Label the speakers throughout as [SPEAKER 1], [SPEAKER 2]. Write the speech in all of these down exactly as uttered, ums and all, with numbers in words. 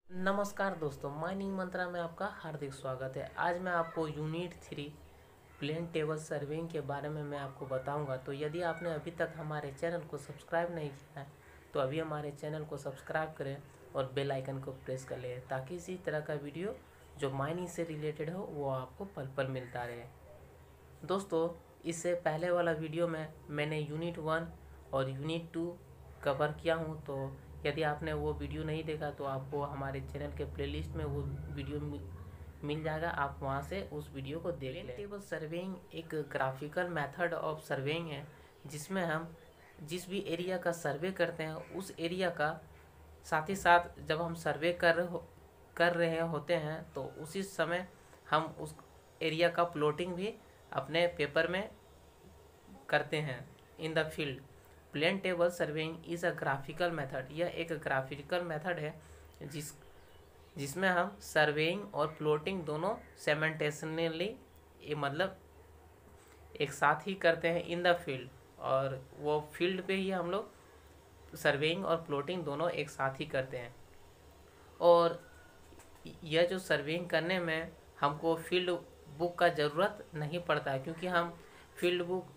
[SPEAKER 1] नमस्कार दोस्तों, माइनिंग मंत्रा में आपका हार्दिक स्वागत है। आज मैं आपको unit three plane table surveying के बारे में मैं आपको बताऊंगा। तो यदि आपने अभी तक हमारे चैनल को सब्सक्राइब नहीं किया है तो अभी हमारे चैनल को सब्सक्राइब करें और बेल आइकन को प्रेस कर लें ताकि इसी तरह का वीडियो जो माइनिंग से रिलेटेड हो वो आपको पल पल मिलता रहे। दोस्तों, इससे पहले वाला वीडियो में मैंने यूनिट वन और यूनिट टू कवर किया हूँ, तो यदि आपने वो वीडियो नहीं देखा तो आपको हमारे चैनल के प्लेलिस्ट में वो वीडियो मिल जाएगा, आप वहाँ से उस वीडियो को देख लें। टेबल सर्वेइंग एक ग्राफिकल मेथड ऑफ सर्वेइंग है जिसमें हम जिस भी एरिया का सर्वे करते हैं उस एरिया का साथ ही साथ जब हम सर्वे कर कर रहे होते हैं तो उसी समय हम उस एरिया का प्लॉटिंग भी अपने पेपर में करते हैं in the field. Plane table surveying is a graphical method. यह एक ग्राफिकल मेथड है जिस जिसमें हम सर्वेइंग और प्लॉटिंग दोनों साइमल्टेनियसली मतलब एक साथ ही करते हैं इन द फील्ड, और वो फील्ड पे ही हम लोग सर्वेइंग और प्लॉटिंग दोनों एक साथ ही करते हैं। और यह जो सर्वेइंग करने में हमको फील्ड बुक का ज़रूरत नहीं पड़ता है, क्योंकि हम फील्ड बुक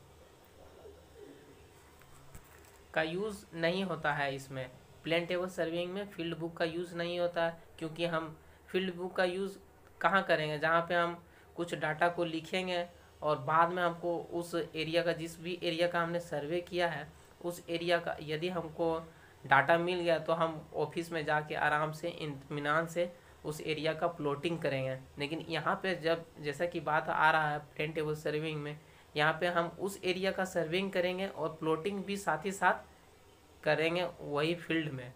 [SPEAKER 1] का यूज़ नहीं होता है। इसमें प्लेन टेबल सर्वेइंग में फील्ड बुक का यूज़ नहीं होता है, क्योंकि हम फील्ड बुक का यूज़ कहाँ करेंगे, जहाँ पे हम कुछ डाटा को लिखेंगे और बाद में हमको उस एरिया का जिस भी एरिया का हमने सर्वे किया है उस एरिया का यदि हमको डाटा मिल गया तो हम ऑफिस में जाके आराम से इत्मीनान से उस एरिया का प्लॉटिंग करेंगे। लेकिन यहाँ पे जब जैसा कि बात आ रहा है प्लेन टेबल सर्वेइंग में, यहाँ पे हम उस एरिया का सर्वेइंग करेंगे और प्लॉटिंग भी साथ ही साथ करेंगे वही फील्ड में।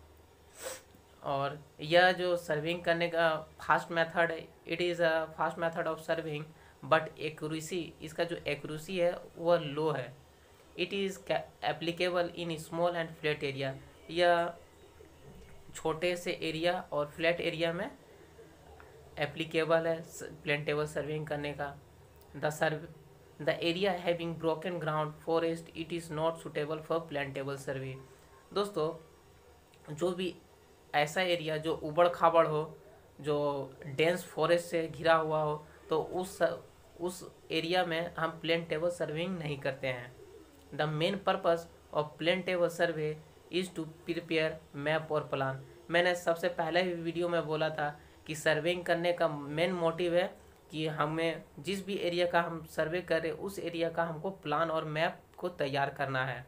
[SPEAKER 1] और यह जो सर्विंग करने का फास्ट मेथड है, it is a fast method of surveying, but accuracy इसका जो एक्यूरेसी है वह लो है। It is applicable in small and flat area. यह छोटे से एरिया और फ्लैट एरिया में एप्लीकेबल है प्लेन टेबल सर्विंग करने का। The survey the area having broken ground forest it is not suitable for plane table survey. दोस्तों, जो भी ऐसा एरिया जो उबड़ खाबड़ हो, जो डेंस फॉरेस्ट से घिरा हुआ हो, तो उस उस एरिया में हम प्लेन टेबल सर्विंग नहीं करते हैं। The main purpose of plane table survey is to prepare map और प्लान। मैंने सबसे पहले ही वीडियो में बोला था कि सर्वेइंग करने का मेन मोटिव है कि हमें जिस भी एरिया का हम सर्वे करें उस एरिया का हमको प्लान और मैप को तैयार करना है।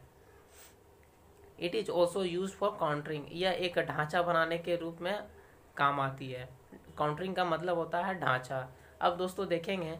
[SPEAKER 1] It is also use for contouring. यह एक ढांचा बनाने के रूप में काम आती है। काउंटरिंग का मतलब होता है ढांचा। अब दोस्तों देखेंगे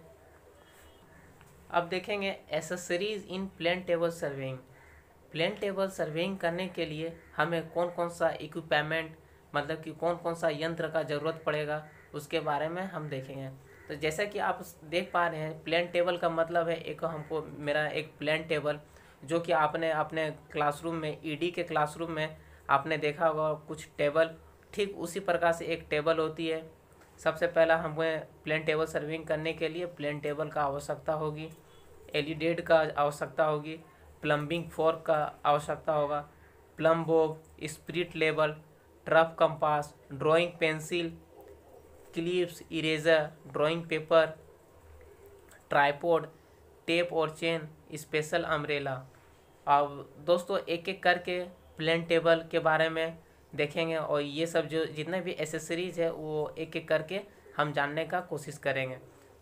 [SPEAKER 1] अब देखेंगे accessories in plane table surveying. Plane table surveying करने के लिए हमें कौन कौन सा इक्विपमेंट मतलब कि कौन कौन सा यंत्र का ज़रूरत पड़ेगा उसके बारे में हम देखेंगे। तो जैसा कि आप देख पा रहे हैं, प्लेन टेबल का मतलब है एक हमको मेरा एक प्लेन टेबल जो कि आपने अपने क्लासरूम में ईडी के क्लासरूम में आपने देखा होगा कुछ टेबल, ठीक उसी प्रकार से एक टेबल होती है। सबसे पहला हमें प्लेन टेबल सर्विंग करने के लिए प्लेन टेबल का आवश्यकता होगी, एलिडेड का आवश्यकता होगी, प्लम्बिंग फोर्क का आवश्यकता होगा, plumb bob, spirit level, trough compass, drawing pencil, clips, eraser, drawing paper, tripod, tape और चेन, स्पेशल अम्ब्रेला। अब दोस्तों एक एक करके प्लेन टेबल के बारे में देखेंगे और ये सब जो जितने भी एसेसरीज है वो एक एक करके हम जानने का कोशिश करेंगे।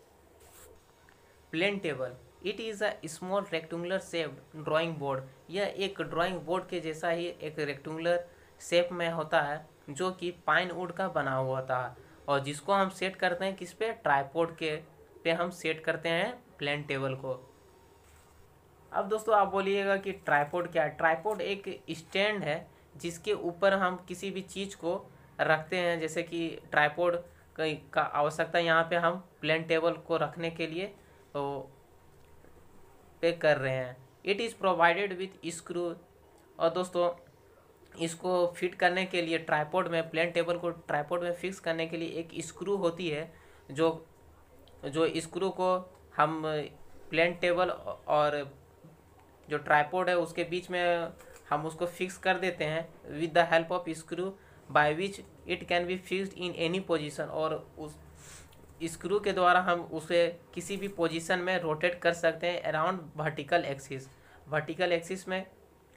[SPEAKER 1] Plane table it is a small rectangular shape drawing board. यह एक ड्राइंग बोर्ड के जैसा ही एक रेक्टेंगुलर शेप में होता है जो कि पाइन वुड का बना हुआ होता है, और जिसको हम सेट करते हैं किस पे, ट्राइपॉड के पे हम सेट करते हैं प्लेन टेबल को। अब दोस्तों आप बोलिएगा कि ट्राइपॉड क्या है। ट्राइपॉड एक स्टैंड है जिसके ऊपर हम किसी भी चीज़ को रखते हैं, जैसे कि ट्राइपॉड का आवश्यकता यहाँ पे हम प्लेन टेबल को रखने के लिए तो पे कर रहे हैं। It is provided with screw. और दोस्तों इसको फिट करने के लिए ट्राइपॉड में प्लेन टेबल को ट्राइपॉड में फिक्स करने के लिए एक स्क्रू होती है, जो जो स्क्रू को हम प्लेन टेबल और जो ट्राइपॉड है उसके बीच में हम उसको फिक्स कर देते हैं with the help of screw, by which it can be fixed in any position, और उस स्क्रू के द्वारा हम उसे किसी भी पोजीशन में रोटेट कर सकते हैं around vertical axis. Vertical axis में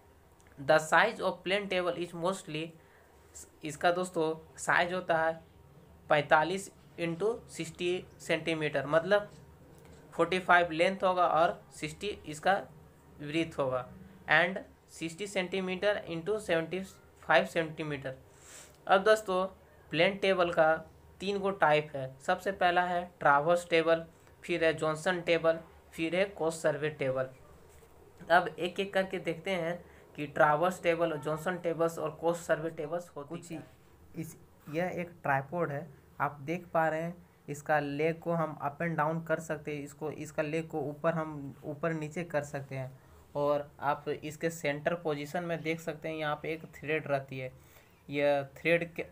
[SPEAKER 1] the size of plane table is mostly, इसका दोस्तों साइज होता है पैंतालीस इंटू सिक्सटी सेंटीमीटर, मतलब फोर्टी फाइव लेंथ होगा और सिक्सटी इसका ब्रीथ होगा, and sixty centimetre into seventy five centimetre. अब दोस्तों प्लेन टेबल का तीन गो टाइप है। सबसे पहला है ट्रावर्स टेबल, फिर है जॉनसन टेबल, फिर है कोस्ट सर्वे टेबल। अब एक एक करके देखते हैं कि ट्रावर्स टेबल, जॉनसन टेबल्स और कोस्ट सर्वे टेबल्स होती कुछ क्या? इस यह एक ट्राइपॉड है, आप देख पा रहे हैं। इसका लेग को हम अप एंड डाउन कर सकते हैं, इसको इसका लेग को ऊपर हम ऊपर नीचे कर सकते हैं, और आप इसके सेंटर पोजीशन में देख सकते हैं यहाँ पे एक थ्रेड रहती है। यह थ्रेड के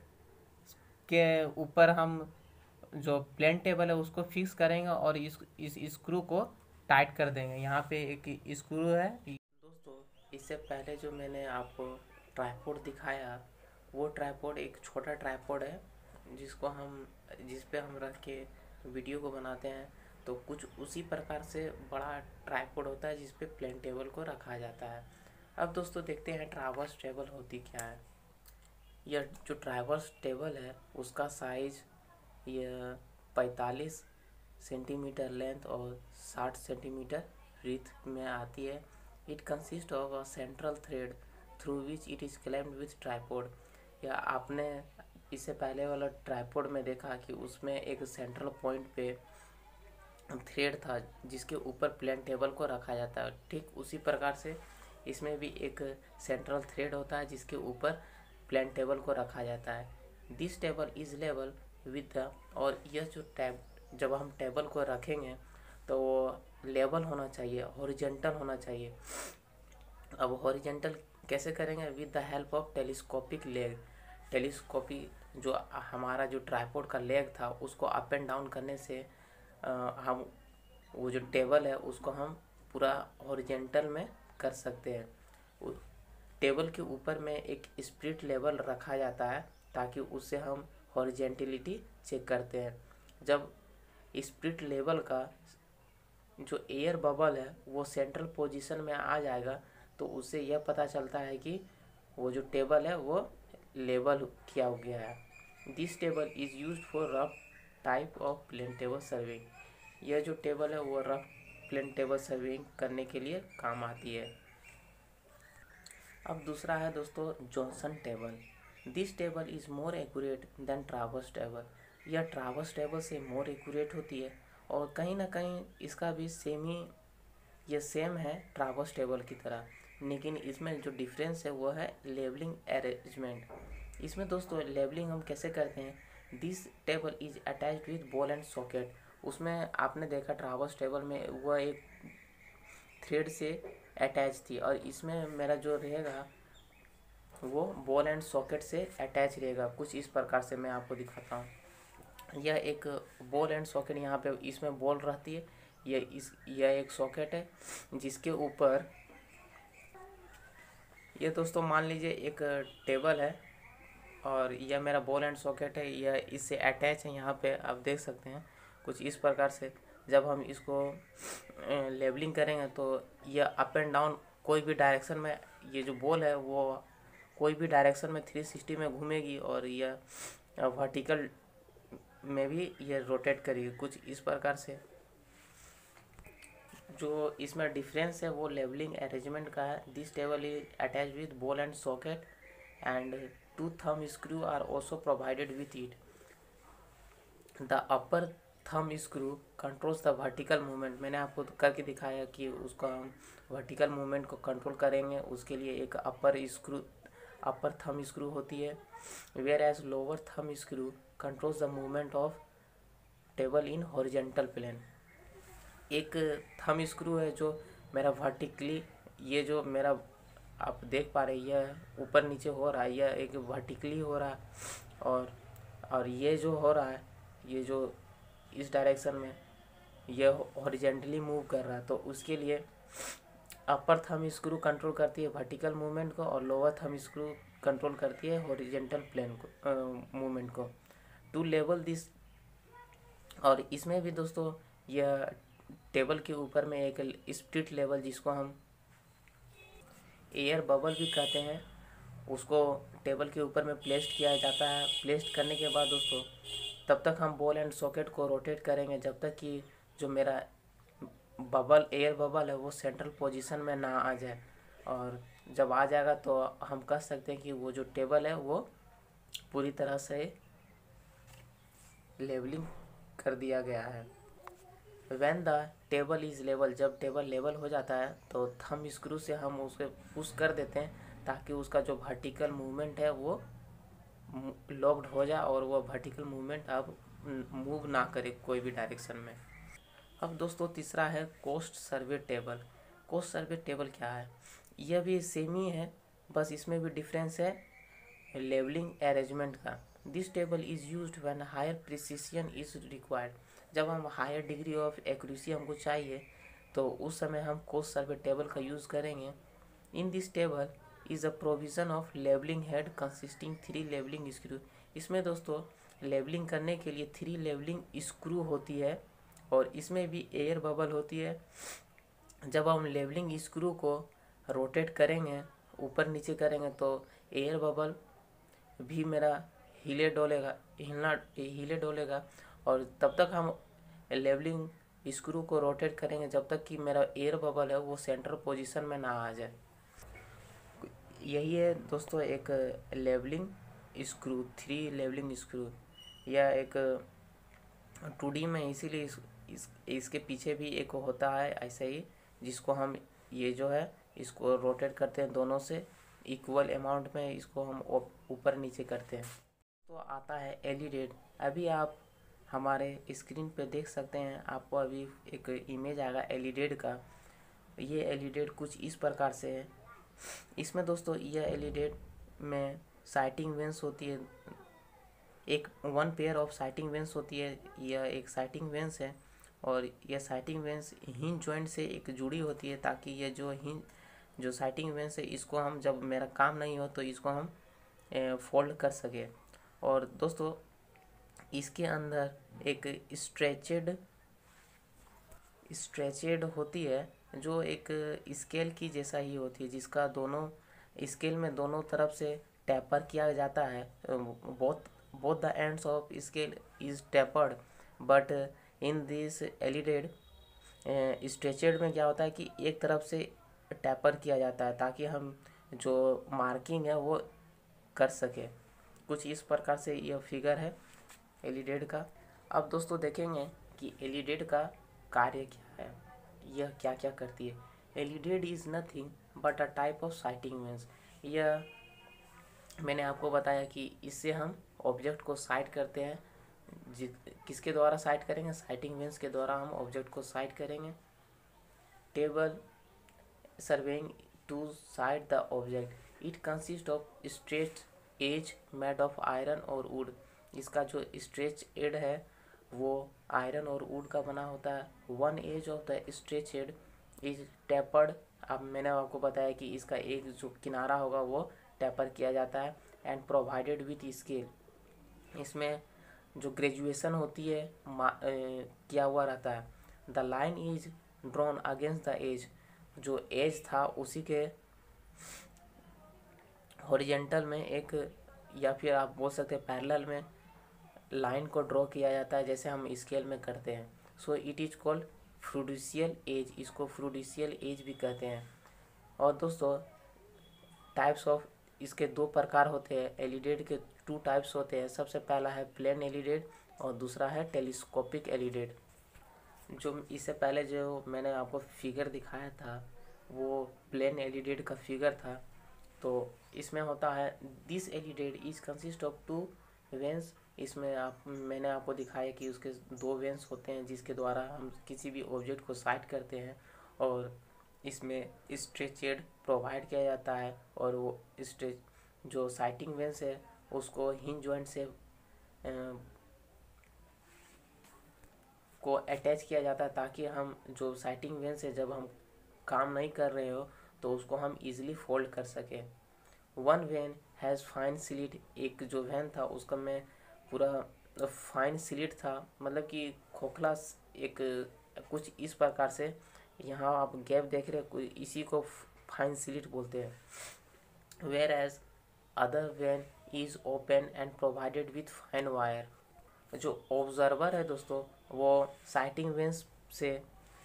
[SPEAKER 1] के ऊपर हम जो प्लेन टेबल है उसको फिक्स करेंगे और इस इस स्क्रू को टाइट कर देंगे। यहाँ पे एक स्क्रू है। दोस्तों इससे पहले जो मैंने आपको ट्राइपॉड दिखाया, वो ट्राइपॉड एक छोटा ट्राइपॉड है जिसको हम जिस पे हम रख के वीडियो को बनाते हैं। तो कुछ उसी प्रकार से बड़ा ट्राइपॉड होता है जिस पे प्लेन टेबल को रखा जाता है। अब दोस्तों देखते हैं ट्रावर्स टेबल होती क्या है। यह जो ट्रावर्स टेबल है उसका साइज यह पैंतालीस सेंटीमीटर लेंथ और साठ सेंटीमीटर ब्रीथ में आती है। It consist of a central thread through which it is clamped with tripod. या आपने इससे पहले वाला ट्राइपॉड में देखा कि उसमें एक सेंट्रल पॉइंट पे थ्रेड था जिसके ऊपर प्लेन टेबल को रखा जाता है। ठीक उसी प्रकार से इसमें भी एक सेंट्रल थ्रेड होता है जिसके ऊपर प्लेन टेबल को रखा जाता है। This table is level with the, और यह जो टैब जब हम टेबल को रखेंगे तो वो लेवल होना चाहिए, हॉरिजेंटल होना चाहिए। अब हॉरिजेंटल कैसे करेंगे? With the help of telescopic leg. Telescopy जो हमारा जो ट्राइपॉड का लेग था उसको अप एंड डाउन करने से आ, हम वो जो टेबल है उसको हम पूरा हॉरिजेंटल में कर सकते हैं। टेबल के ऊपर में एक स्पिरिट लेवल रखा जाता है ताकि उससे हम हॉरिजेंटलिटी चेक करते हैं। जब स्पिरिट लेवल का जो एयर बबल है वो सेंट्रल पोजीशन में आ जाएगा तो उससे यह पता चलता है कि वो जो टेबल है वो लेवल किया गया है। This table is used for rough type of plane table surveying. यह जो टेबल है वो रफ प्लेन टेबल सर्विंग करने के लिए काम आती है। अब दूसरा है दोस्तों Johnson table. This table is more accurate than traverse table. यह ट्रावर्स टेबल से मोर एक्यूरेट होती है और कहीं ना कहीं इसका भी सेम ही ये सेम है ट्रावर्स टेबल की तरह, लेकिन इसमें जो डिफरेंस है वो है लेवलिंग अरेंजमेंट। इसमें दोस्तों लेवलिंग हम कैसे करते हैं? This table is attached with ball and socket. उसमें आपने देखा ट्रावर्स टेबल में वह एक थ्रेड से अटैच थी और इसमें मेरा जो रहेगा वो बॉल एंड सॉकेट से अटैच रहेगा। कुछ इस प्रकार से मैं आपको दिखाता हूँ। यह एक बॉल एंड सॉकेट, यहाँ पे इसमें बॉल रहती है, यह इस यह एक सॉकेट है जिसके ऊपर ये दोस्तों मान लीजिए एक टेबल है और यह मेरा बॉल एंड सॉकेट है, यह इससे अटैच है। यहाँ पे आप देख सकते हैं कुछ इस प्रकार से। जब हम इसको लेवलिंग करेंगे तो यह अप एंड डाउन कोई भी डायरेक्शन में, ये जो बॉल है वो कोई भी डायरेक्शन में थ्री सिक्सटी में घूमेगी और यह वर्टिकल में भी ये रोटेट करेगी कुछ इस प्रकार से। जो इसमें डिफरेंस है वो लेवलिंग अरेंजमेंट का है। This table is attach with ball and socket and two thumb screw are also provided with it. The upper thumb screw controls the vertical movement. मैंने आपको करके दिखाया कि उसका हम वर्टिकल मूवमेंट को कंट्रोल करेंगे, उसके लिए एक upper screw upper thumb screw होती है। Whereas lower thumb screw controls the movement of table in horizontal plane. एक थंब स्क्रू है जो मेरा वर्टिकली, ये जो मेरा आप देख पा रहे हैं ऊपर नीचे हो रहा है, यह एक वर्टिकली हो रहा है, और और ये जो हो रहा है ये जो इस डायरेक्शन में ये हॉरिजेंटली मूव कर रहा है। तो उसके लिए अपर थंब स्क्रू कंट्रोल करती है वर्टिकल मूवमेंट को और लोअर थंब स्क्रू कंट्रोल करती है हॉरिजेंटल प्लेन को मूवमेंट को टू लेवल दिस। और इसमें भी दोस्तों यह टेबल के ऊपर में एक स्प्लिट लेवल जिसको हम एयर बबल भी कहते हैं उसको टेबल के ऊपर में प्लेस्ड किया जाता है। प्लेस्ड करने के बाद दोस्तों तब तक हम बॉल एंड सॉकेट को रोटेट करेंगे जब तक कि जो मेरा बबल एयर बबल है वो सेंट्रल पोजीशन में ना आ जाए। और जब आ जाएगा तो हम कह सकते हैं कि वो जो टेबल है वो पूरी तरह से लेवलिंग कर दिया गया है। When the table is level, जब टेबल लेवल हो जाता है तो थंब स्क्रू से हम उसे पुश कर देते हैं ताकि उसका जो वर्टिकल मूवमेंट है वो लॉक्ड हो जाए और वो वर्टिकल मूवमेंट अब मूव ना करे कोई भी डायरेक्शन में। अब दोस्तों तीसरा है coast survey table. Coast survey table क्या है? यह भी सेम ही है, बस इसमें भी डिफरेंस है लेवलिंग अरेंजमेंट का। This table is used when higher precision is required. जब हम हायर डिग्री ऑफ एक्यूरेसी हमको चाहिए तो उस समय हम कोस्ट सर्वे टेबल का यूज़ करेंगे। In this table is a provision of levelling head consisting three levelling screw. इसमें दोस्तों लेवलिंग करने के लिए थ्री लेवलिंग स्क्रू होती है और इसमें भी एयर बबल होती है। जब हम लेवलिंग स्क्रू को रोटेट करेंगे ऊपर नीचे करेंगे तो एयर बबल भी मेरा हिले डोलेगा हिलना हिले डोलेगा और तब तक हम लेवलिंग स्क्रू को रोटेट करेंगे जब तक कि मेरा एयर बबल है वो सेंटर पोजीशन में ना आ जाए। यही है दोस्तों एक levelling screw, three levelling screw. यह एक टू डी में इसीलिए इस, इस इसके पीछे भी एक होता है ऐसे ही जिसको हम ये जो है इसको रोटेट करते हैं दोनों से इक्वल अमाउंट में, इसको हम ऊपर नीचे करते हैं। तो आता है एलिडेड। अभी आप हमारे स्क्रीन पे देख सकते हैं, आपको अभी एक इमेज आएगा एलिडेड का। ये एलिडेड कुछ इस प्रकार से है। इसमें दोस्तों यह एलिडेड में साइटिंग वेंस होती है, एक one pair of sighting vanes होती है। यह एक साइटिंग वेंस है और यह साइटिंग वेंस हिंज जॉइंट से एक जुड़ी होती है ताकि ये जो हिंज जो साइटिंग वेंस है इसको हम जब मेरा काम नहीं हो तो इसको हम फोल्ड कर सके। और दोस्तों इसके अंदर एक स्ट्रेचेड स्ट्रेचेड होती है जो एक स्केल की जैसा ही होती है जिसका दोनों स्केल में दोनों तरफ से टैपर किया जाता है। Both both the ends of scale is tapered but in this elided straightedge में क्या होता है कि एक तरफ से टैपर किया जाता है ताकि हम जो मार्किंग है वो कर सके। कुछ इस प्रकार से यह फिगर है एलिडेड का। अब दोस्तों देखेंगे कि एलिडेड का कार्य क्या है, यह क्या क्या करती है। Alidade is nothing but a type of sighting vanes. यह मैंने आपको बताया कि इससे हम ऑब्जेक्ट को साइट करते हैं। जि किसके द्वारा साइट करेंगे? साइटिंग वेंस के द्वारा हम ऑब्जेक्ट को साइट करेंगे। Table surveying to sight the object. It consist of straight edge made of iron और वुड। इसका जो स्ट्रेच एड है वो आयरन और वुड का बना होता है। One edge of the straight edge is tapered. अब मैंने आपको बताया कि इसका एक जो किनारा होगा वो टैपर किया जाता है। And provided with scale. इसमें जो ग्रेजुएशन होती है ए, किया हुआ रहता है। The line is drawn against the edge. जो एज था उसी के हॉरिजेंटल में एक या फिर आप बोल सकते हैं पैरेलल में लाइन को ड्रॉ किया जाता है जैसे हम स्केल में करते हैं। So it is called fiducial edge. इसको फ्रूडिशियल एज भी कहते हैं। और दोस्तों टाइप्स ऑफ इसके दो प्रकार होते हैं। एलिडेड के टू टाइप्स होते हैं। सबसे पहला है प्लेन एलिडेड और दूसरा है टेलीस्कोपिक एलिडेड। जो इससे पहले जो मैंने आपको फिगर दिखाया था वो प्लेन एलिडेड का फिगर था। तो इसमें होता है this alidade is consist of two vanes. इसमें आप मैंने आपको दिखाया कि उसके दो वेंस होते हैं जिसके द्वारा हम किसी भी ऑब्जेक्ट को साइट करते हैं और इसमें स्ट्रेचेड प्रोवाइड किया जाता है और वो स्ट्रेच जो साइटिंग वेंस है उसको हिंज जॉइंट से आ, को अटैच किया जाता है ताकि हम जो साइटिंग वेंस है जब हम काम नहीं कर रहे हो तो उसको हम इजीली फोल्ड कर सकें। One vane has fine slit, एक जो वैन था उसका में पूरा फाइन स्लिट था, मतलब कि खोखला एक कुछ इस प्रकार से। यहाँ आप गैप देख रहे हैं, इसी को फाइन स्लिट बोलते हैं। Whereas other vane is open and provided with fine wire. जो ऑब्जर्वर है दोस्तों वो साइटिंग वेंस से,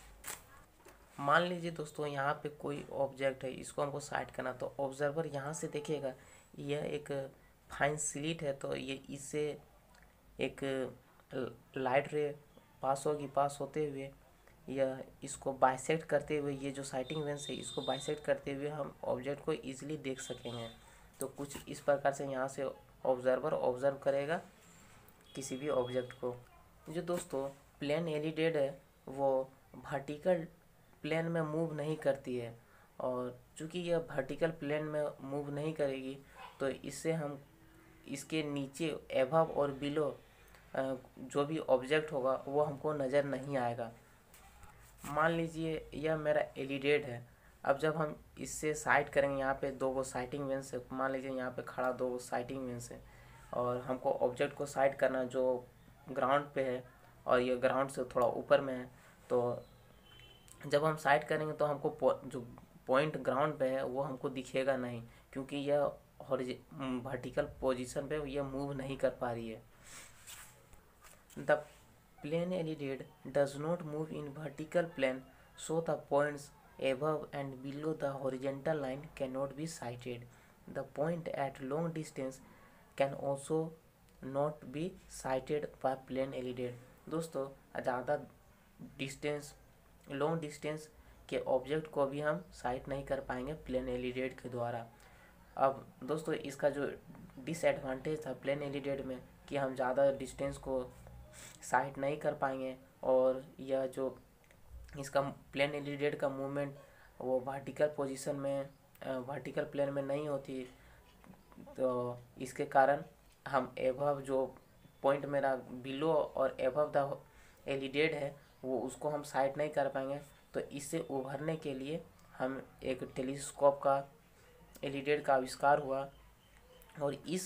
[SPEAKER 1] मान लीजिए दोस्तों यहाँ पे कोई ऑब्जेक्ट है, इसको हमको साइट करना, तो ऑब्जर्वर यहाँ से देखेगा यह एक फाइन स्लिट है, तो ये इससे एक लाइट रे पास होगी, पास होते हुए यह इसको बाइसेक्ट करते हुए, ये जो साइटिंग वेंस है इसको बाइसेक्ट करते हुए हम ऑब्जेक्ट को इजीली देख सकेंगे। तो कुछ इस प्रकार से यहाँ से ऑब्जर्वर ऑब्जर्व करेगा किसी भी ऑब्जेक्ट को। जो दोस्तों प्लेन एलिडेड है वो वर्टिकल प्लेन में मूव नहीं करती है, और चूँकि यह वर्टिकल प्लेन में मूव नहीं करेगी तो इससे हम इसके नीचे एबव और बिलो जो भी ऑब्जेक्ट होगा वो हमको नज़र नहीं आएगा। मान लीजिए यह मेरा एलिडेड है, अब जब हम इससे साइट करेंगे, यहाँ पे दो गो साइटिंग वेंस है, मान लीजिए यहाँ पे खड़ा दो गो साइटिंग वेंस है, और हमको ऑब्जेक्ट को साइट करना जो ग्राउंड पे है और ये ग्राउंड से थोड़ा ऊपर में है, तो जब हम साइट करेंगे तो हमको पो, जो पॉइंट ग्राउंड पे है वो हमको दिखेगा नहीं, क्योंकि यह वर्टिकल पोजीशन पे यह मूव नहीं कर पा रही है। The plain alidade does not move in vertical plane, so the points above and below the horizontal line cannot be sighted. The point at long distance can also not be sighted by plane elided. दोस्तों ज़्यादा distance, long distance के object को भी हम site नहीं कर पाएंगे plane elided के द्वारा। अब दोस्तों इसका जो डिसएडवांटेज था प्लेन एलिडेड में कि हम ज़्यादा डिस्टेंस को साइट नहीं कर पाएंगे, और यह जो इसका प्लेन एलिडेड का मूवमेंट वो वर्टिकल पोजीशन में, वर्टिकल प्लेन में नहीं होती, तो इसके कारण हम एबव जो पॉइंट मेरा बिलो और एबव द एलिडेड है वो उसको हम साइट नहीं कर पाएंगे। तो इससे उभरने के लिए हम एक टेलीस्कोप का एलिडेड का आविष्कार हुआ, और इस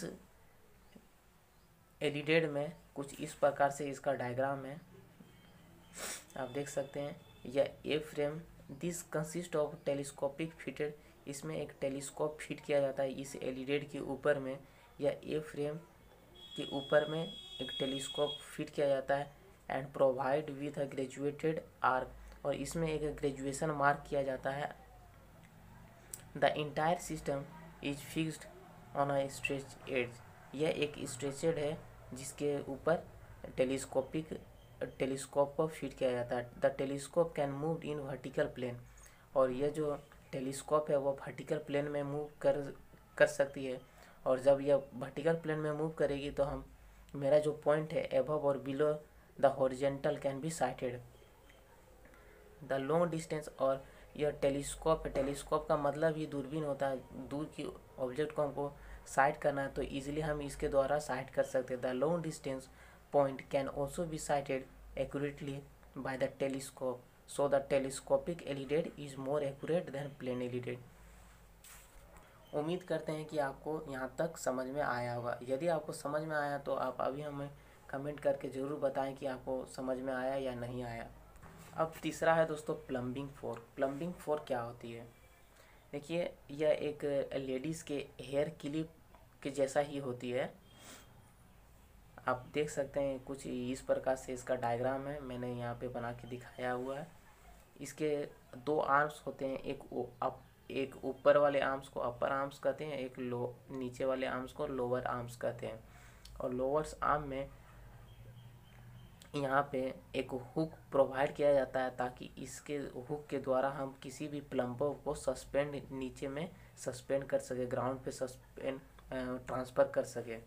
[SPEAKER 1] एलिडेड में कुछ इस प्रकार से इसका डायग्राम है, आप देख सकते हैं। यह a frame this consist of telescopic fitted, इसमें एक टेलीस्कोप फिट किया जाता है इस एलिडेड के ऊपर में, या ए फ्रेम के ऊपर में एक टेलीस्कोप फिट किया जाता है, and provide with a graduated arc, और इसमें एक ग्रेजुएशन मार्क किया जाता है। The entire system is fixed on a straight edge, यह एक स्ट्रेचेड है जिसके ऊपर टेलीस्कोपिक टेलीस्कोप को फिट किया जाता है। The telescope can move in vertical plane, और यह जो टेलीस्कोप है वो वर्टिकल प्लेन में मूव कर कर सकती है, और जब यह वर्टिकल प्लेन में मूव करेगी तो हम मेरा जो पॉइंट है एबव और below the horizontal can be sighted. The long distance, और यह टेलीस्कोप है, टेलीस्कोप का मतलब ही दूरबीन होता है, दूर की ऑब्जेक्ट को हमको साइट करना है तो इजीली हम इसके द्वारा साइट कर सकते हैं। The long distance point can also be sighted accurately by the telescope, so the telescopic elided is more accurate than plane elided. उम्मीद करते हैं कि आपको यहाँ तक समझ में आया होगा। यदि आपको समझ में आया तो आप अभी हमें कमेंट करके ज़रूर बताएं कि आपको समझ में आया या नहीं आया। अब तीसरा है दोस्तों प्लम्बिंग फोर्क। प्लम्बिंग फोर्क क्या होती है? देखिए यह एक लेडीज़ के हेयर क्लिप के जैसा ही होती है, आप देख सकते हैं कुछ इस प्रकार से इसका डायग्राम है, मैंने यहाँ पे बना के दिखाया हुआ है। इसके दो आर्म्स होते हैं, एक अप एक ऊपर वाले आर्म्स को अपर आर्म्स कहते हैं, एक लो नीचे वाले आर्म्स को लोअर आर्म्स कहते हैं। और लोअर आर्म में यहाँ पे एक हुक प्रोवाइड किया जाता है ताकि इसके हुक के द्वारा हम किसी भी प्लम्बर को सस्पेंड नीचे में सस्पेंड कर सके, ग्राउंड पे सस्पेंड ट्रांसफ़र कर सके।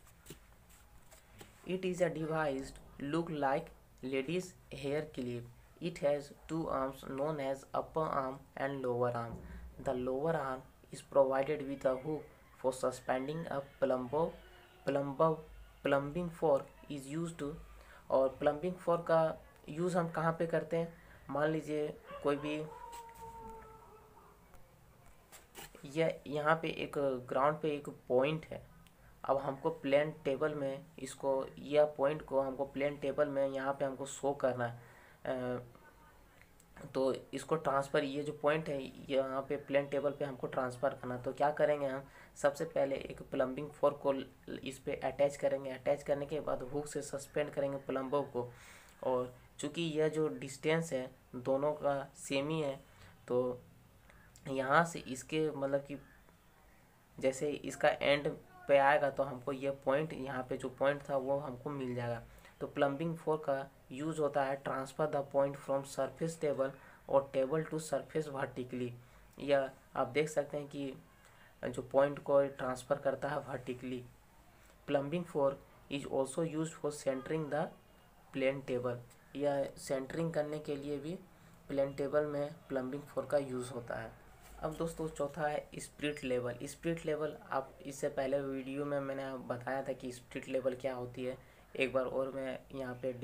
[SPEAKER 1] It is a device look like lady's hair clip. It has two arms known as upper arm and lower arm. The lower arm is provided with a hook for suspending a plumber. Plumber plumbing fork is used to, और plumbing fork का use हम कहाँ पे करते हैं? मान लीजिए कोई भी यह यहाँ पे एक ग्राउंड पे एक पॉइंट है। अब हमको प्लेन टेबल में इसको, यह पॉइंट को हमको प्लेन टेबल में यहाँ पे हमको शो करना है। तो इसको ट्रांसफ़र, ये जो पॉइंट है यहाँ पे प्लेन टेबल पे हमको ट्रांसफ़र करना। तो क्या करेंगे हम, सबसे पहले एक प्लम्बिंग फोर्क को इस पे अटैच करेंगे। अटैच करने के बाद हुक से सस्पेंड करेंगे प्लम्बों को। और चूँकि यह जो डिस्टेंस है दोनों का सेम ही है, तो यहाँ से इसके मतलब कि जैसे इसका एंड पे आएगा तो हमको ये पॉइंट, यहाँ पे जो पॉइंट था वो हमको मिल जाएगा। तो प्लम्बिंग फोर्क का यूज़ होता है transfer the point from surface table और टेबल टू सरफेस वर्टिकली। या आप देख सकते हैं कि जो पॉइंट को ट्रांसफ़र करता है vertically. Plumbing fork is also use for centring the plane table. या सेंटरिंग करने के लिए भी प्लेन टेबल में प्लम्बिंग फोर्क का यूज़ होता है। अब दोस्तों चौथा है स्पिरिट लेवल। स्पिरिट लेवल, आप इससे पहले वीडियो में मैंने बताया था कि स्पिरिट लेवल क्या होती है। एक बार और मैं यहाँ पे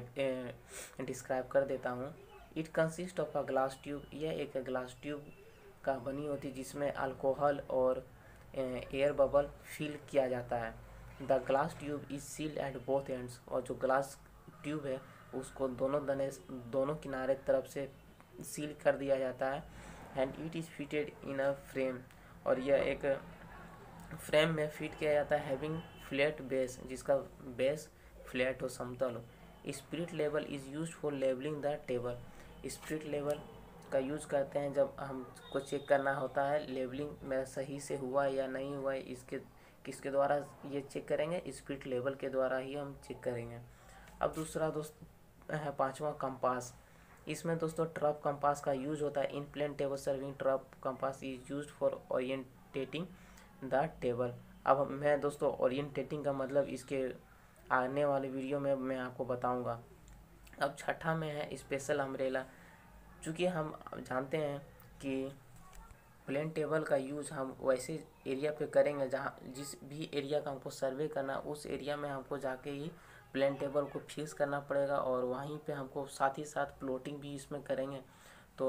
[SPEAKER 1] डिवाइड डिस्क्राइब कर देता हूँ। It consist of a glass tube. यह एक ग्लास ट्यूब का बनी होती है जिसमें अल्कोहल और एयर बबल फिल किया जाता है। The glass tube is sealed at both ends. और जो ग्लास ट्यूब है उसको दोनों दने दोनों किनारे तरफ से सील कर दिया जाता है। And it is fitted in a frame. और यह एक फ्रेम में फिट किया जाता है हैविंग फ्लैट बेस, जिसका बेस फ्लैट हो, समतल हो। Spirit level is use for levelling the table. Spirit level का यूज़ करते हैं जब हमको चेक करना होता है लेवलिंग में सही से हुआ या नहीं हुआ है। इसके किसके द्वारा ये चेक करेंगे, स्पिरिट लेवल के द्वारा ही हम चेक करेंगे। अब दूसरा दोस्त है पांचवा, कंपास। इसमें दोस्तों ट्रफ कंपास का यूज होता है। In plane table surveying trough compass is use for orientating the table. अब मैं दोस्तों ओरिएंटेटिंग का मतलब इसके आने वाले वीडियो में मैं आपको बताऊंगा। अब छठा में है स्पेशल अम्ब्रेला। चूँकि हम जानते हैं कि प्लेन टेबल का यूज़ हम वैसे एरिया पे करेंगे जहाँ जिस भी एरिया का हमको सर्वे करना, उस एरिया में हमको जाके ही प्लेन टेबल को फिक्स करना पड़ेगा। और वहीं पे हमको साथ ही साथ प्लॉटिंग भी इसमें करेंगे। तो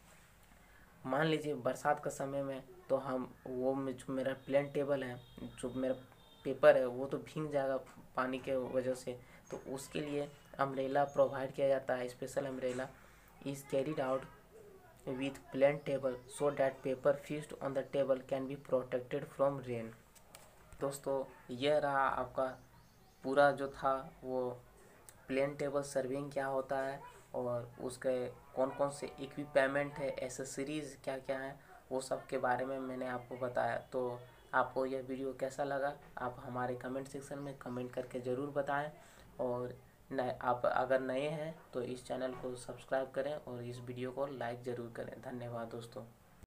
[SPEAKER 1] मान लीजिए बरसात का समय में तो हम वो जो मेरा प्लेन टेबल है, जो मेरा पेपर है, वो तो भीग जाएगा पानी के वजह से। तो उसके लिए अम्ब्रेला प्रोवाइड किया जाता है। Special umbrella is carried out with plain table so that paper fixed on the table can be protected from rain। दोस्तों यह रहा आपका पूरा जो था वो प्लेन टेबल सर्विंग क्या होता है और उसके कौन कौन से इक्विपमेंट है, एसेसरीज़ क्या क्या है, वो सब के बारे में मैंने आपको बताया। तो आपको यह वीडियो कैसा लगा आप हमारे कमेंट सेक्शन में कमेंट करके ज़रूर बताएं। और न आप अगर नए हैं तो इस चैनल को सब्सक्राइब करें और इस वीडियो को लाइक ज़रूर करें। धन्यवाद दोस्तों।